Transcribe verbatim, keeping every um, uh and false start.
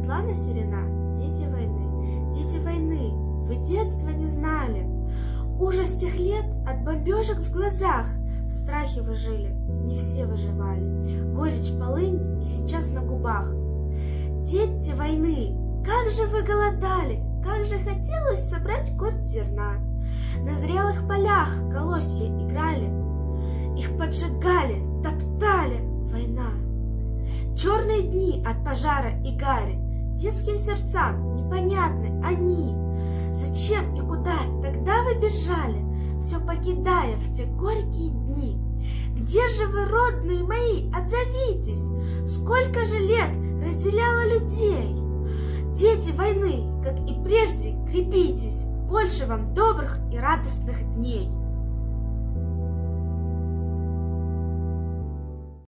Светлана Серена, дети войны. Дети войны, вы детства не знали. Ужас тех лет от бомбежек в глазах. В страхе вы жили, не все выживали. Горечь полыни и сейчас на губах. Дети войны, как же вы голодали, как же хотелось собрать горсть зерна. На зрелых полях колосья играли, их поджигали, топтали. Война. Черные дни от пожара и гари, детским сердцам непонятны они. Зачем и куда тогда вы бежали, все покидая в те горькие дни? Где же вы, родные мои, отзовитесь? Сколько же лет разделяло людей? Дети войны, как и прежде, крепитесь, больше вам добрых и радостных дней.